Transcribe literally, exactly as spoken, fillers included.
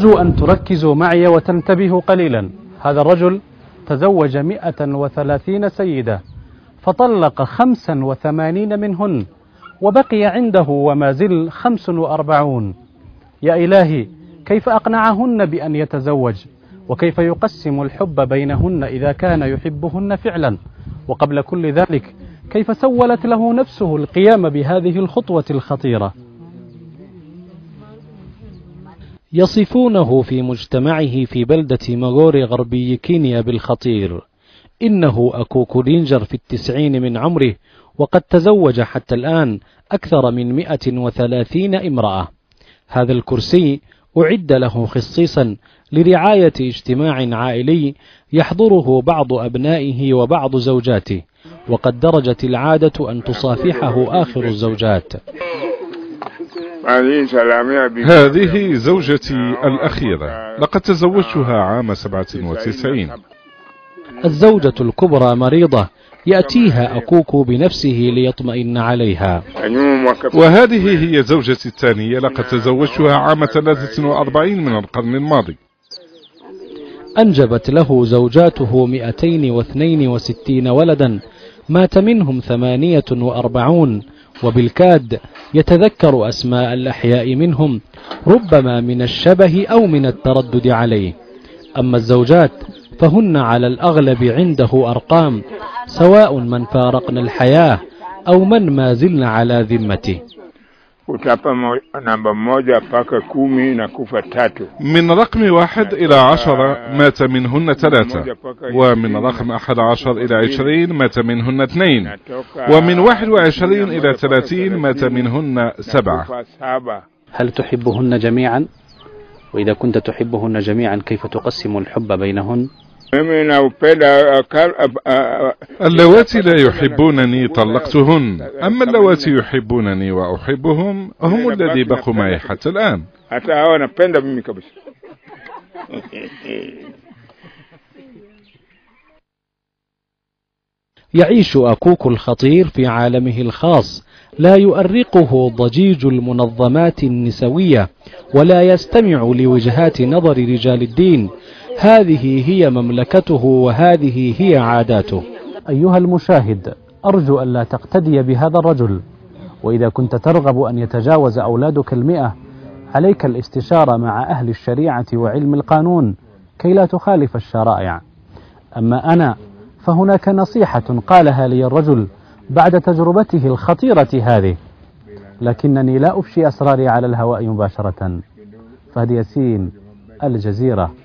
أرجو أن تركزوا معي وتنتبهوا قليلا. هذا الرجل تزوج مئة وثلاثين سيدة فطلق خمسا وثمانين منهن وبقي عنده وما زل خمس وأربعون. يا إلهي، كيف أقنعهن بأن يتزوج؟ وكيف يقسم الحب بينهن إذا كان يحبهن فعلا؟ وقبل كل ذلك كيف سولت له نفسه القيام بهذه الخطوة الخطيرة؟ يصفونه في مجتمعه في بلدة مغوري غربي كينيا بالخطير. إنه أكوكو دينجر في التسعين من عمره، وقد تزوج حتى الآن أكثر من مئة وثلاثين امرأة. هذا الكرسي أعد له خصيصا لرعاية اجتماع عائلي يحضره بعض أبنائه وبعض زوجاته، وقد درجت العادة أن تصافحه آخر الزوجات. هذه زوجتي الأخيرة، لقد تزوجتها عام سبعة وتسعين. الزوجة الكبرى مريضة، يأتيها أكوكو بنفسه ليطمئن عليها. وهذه هي زوجتي الثانية، لقد تزوجتها عام ثلاثة وأربعين من القرن الماضي. أنجبت له زوجاته مئتين واثنين وستين ولدا، مات منهم ثمانية وأربعون، وبالكاد يتذكر أسماء الأحياء منهم، ربما من الشبه أو من التردد عليه. أما الزوجات فهن على الأغلب عنده أرقام، سواء من فارقنا الحياة أو من ما زلنا على ذمته. من رقم واحد إلى عشرة مات منهن ثلاثة، ومن رقم أحد عشر إلى عشرين مات منهن اثنين، ومن واحد وعشرين إلى ثلاثين مات منهن سبعة. هل تحبهن جميعا؟ وإذا كنت تحبهن جميعا كيف تقسم الحب بينهن؟ اللواتي لا يحبونني طلقتهن، أما اللواتي يحبونني وأحبهم هم الذي بقوا معي حتى الآن. يعيش أكوكو الخطير في عالمه الخاص، لا يؤرقه ضجيج المنظمات النسوية، ولا يستمع لوجهات نظر رجال الدين. هذه هي مملكته وهذه هي عاداته. أيها المشاهد، أرجو أن لا تقتدي بهذا الرجل، وإذا كنت ترغب أن يتجاوز أولادك المئة عليك الاستشارة مع أهل الشريعة وعلم القانون كي لا تخالف الشرائع. أما أنا فهناك نصيحة قالها لي الرجل بعد تجربته الخطيرة هذه، لكنني لا أفشي أسراري على الهواء مباشرة. فهد ياسين، الجزيرة.